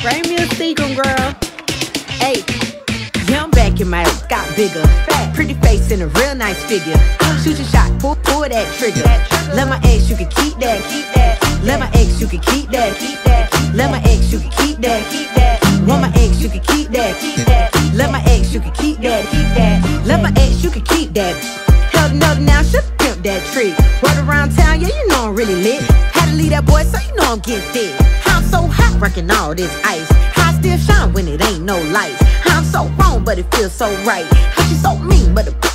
Bring me a Seagram, girl. Hey, yeah, I'm back in my got bigger. Pretty face and a real nice figure. Shoot your shot, pull that trigger. Let my ex, you can keep that. Let my ex, you can keep that. Let my ex, you can keep that. Want my ex, you can keep that. Let my ex, you can keep that. Let my ex, you can keep that. Held another now, should pimp that trick. Run around town, yeah, you know I'm really lit. Had to leave that boy, so you know I'm getting thick. I'm so hot, rocking all this ice. How I still shine when it ain't no lights. I'm so wrong, but it feels so right. How she so mean, but the